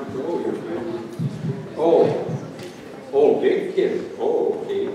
Oh, you're fine. Oh, big kid. Oh, okay.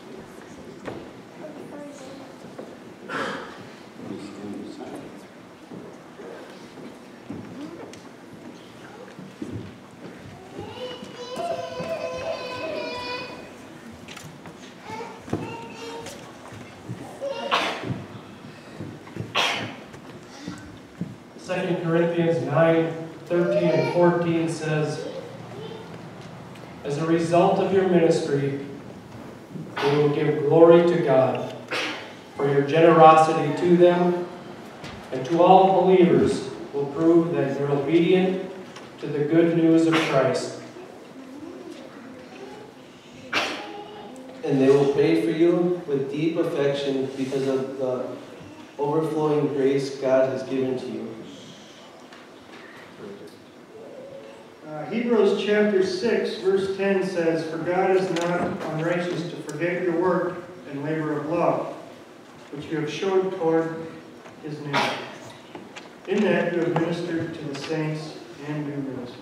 Second Corinthians 9:13 and 14 says, as a result of your ministry, we will give glory to God for your generosity to them, and to all believers will prove that you're obedient to the good news of Christ. And they will pray for you with deep affection because of the overflowing grace God has given to you. Hebrews chapter 6, verse 10 says, for God is not unrighteous to forget your work and labor of love, which you have showed toward his name. In that you have ministered to the saints and do minister.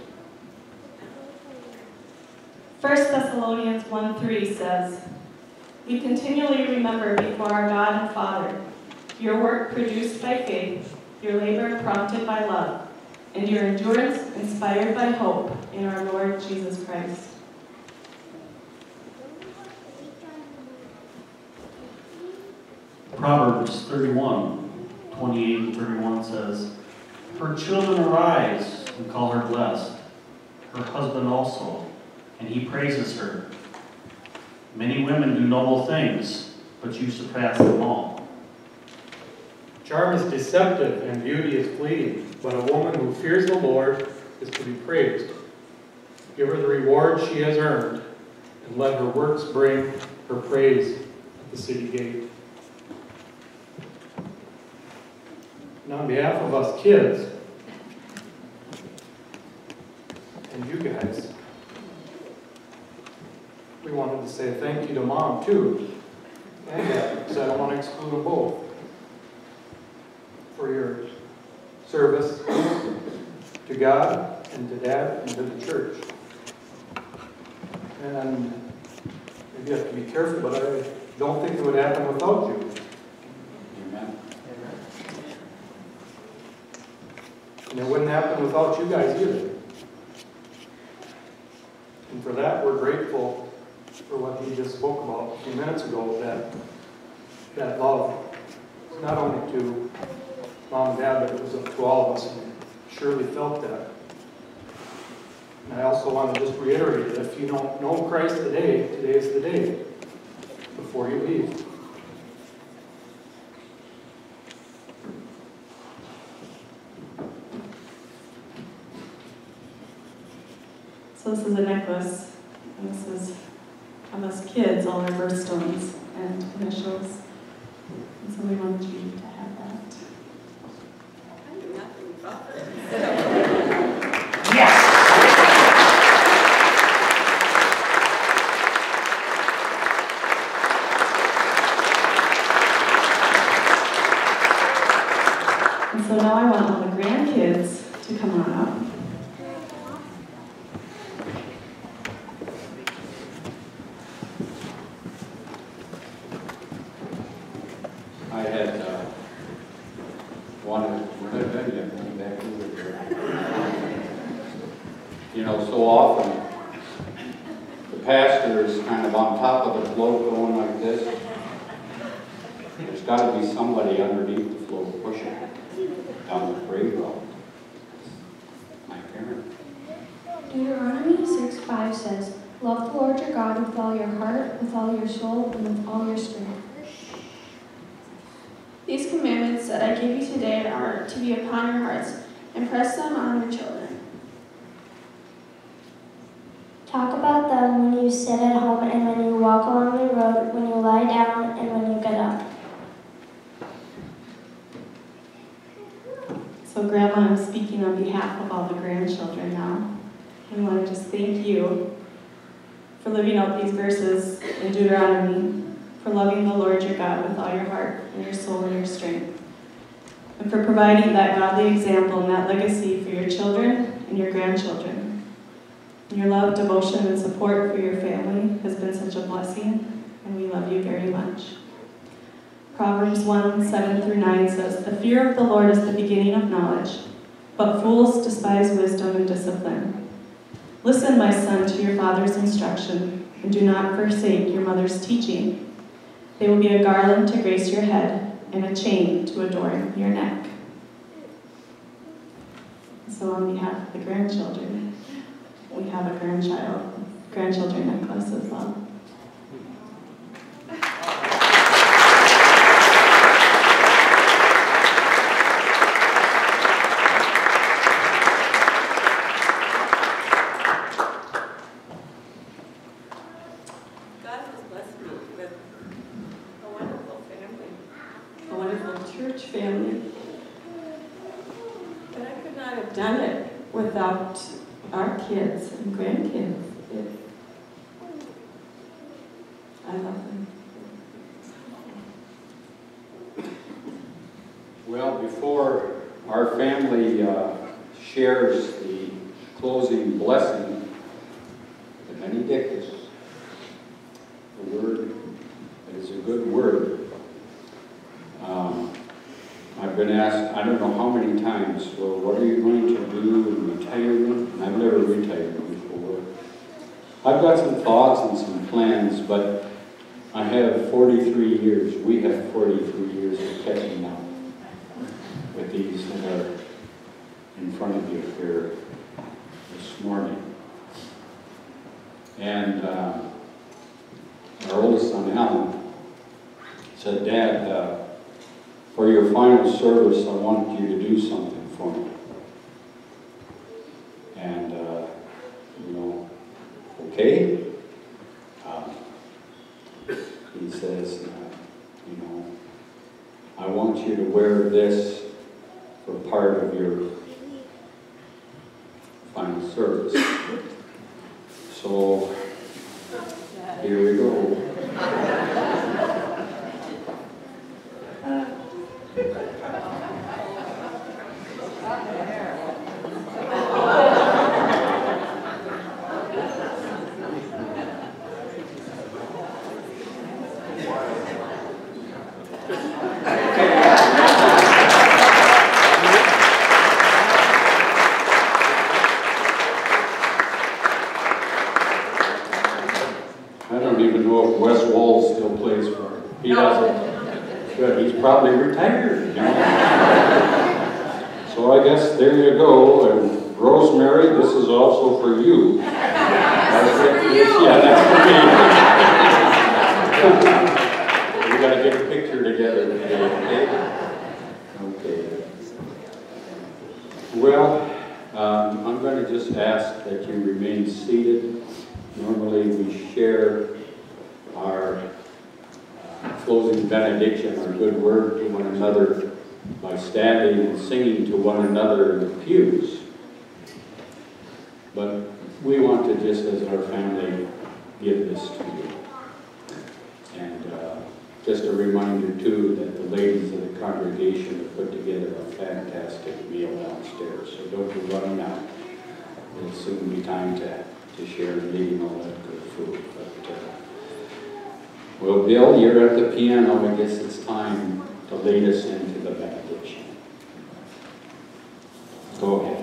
1 Thessalonians 1:3 says, we continually remember before our God and Father your work produced by faith, your labor prompted by love, and your endurance inspired by hope in our Lord Jesus Christ. Proverbs 31:28 and 31 says, her children arise and call her blessed, her husband also, and he praises her. Many women do noble things, but you surpass them all. Charm is deceptive and beauty is fleeting, but a woman who fears the Lord is to be praised. Give her the reward she has earned, and let her works bring her praise at the city gate. And on behalf of us kids, and you guys, we wanted to say thank you to Mom, too, and Dad, because I don't want to exclude them both, for your service to God and to Dad and to the church. And maybe you have to be careful, but I don't think it would happen without you. Amen. And it wouldn't happen without you guys either. And for that, we're grateful for what he just spoke about a few minutes ago, that love is not only to Mom and Dad, but it was to all of us, and surely felt that. And I also want to just reiterate that if you don't know Christ today, today is the day before you leave. So this is a necklace, and this is of us kids, all our birthstones and initials. And so we wanted you to have that. I knew nothing about it. Yes! And so now I want all the grandkids to come on up. I had wanted, where did I been? I went back over there. You know, so often the pastor is kind of on top of the float going like this. There's got to be somebody underneath the float pushing it down the parade route. My parent. Deuteronomy 6:5 says, love the Lord your God with all your heart, with all your soul, and with all your strength. These commandments that I give you today are to be upon your hearts. Impress them on your children. Talk about them when you sit at home and when you walk along the road, when you lie down and when you get up. So Grandma, I'm speaking on behalf of all the grandchildren now. I want to just thank you for living out these verses in Deuteronomy, for loving the Lord your God with all your heart and your soul and your strength, and for providing that godly example and that legacy for your children and your grandchildren. Your love, devotion, and support for your family has been such a blessing, and we love you very much. Proverbs 1:7-9 says, "The fear of the Lord is the beginning of knowledge, but fools despise wisdom and discipline. Listen, my son, to your father's instruction, and do not forsake your mother's teaching. They will be a garland to grace your head, and a chain to adorn your neck." So on behalf of the grandchildren, we have a grandchildren necklace as well. God has blessed me with a wonderful family, a wonderful church family. But I could not have done it without our kids and grandkids. I love them. Well, before our family shares the closing blessing, the benedictus, the word that is a good word. I've been asked, I don't know how many times, well, what are you going to do in retirement? And I've never retired before. I've got some thoughts and some plans, but I have 43 years. We have 43 years of catching up with these that are in front of you here this morning. And our oldest son, Alan, said, "Dad, for your final service, I want you to do something for me." And, okay. He says, I want you to wear this for part of your final service. So, here we go. I don't even know if Wes Wall still plays for him. He doesn't. Good, he's probably retired, So I guess there you go. And Rosemary, this is also for you. That's for you. Yeah, that's for me. We got to get a picture together today, okay? Well, I'm going to just ask that you remain seated. Normally we share our closing benediction, our good word to one another by standing and singing to one another in the pews. But we want to, just as our family, give this to you. And just a reminder too that the ladies of the congregation have put together a fantastic meal downstairs, so don't be running out. It'll soon be time to share and eating all that good food. But, well, Bill, you're at the piano. I guess it's time to lead us into the benediction. Go ahead.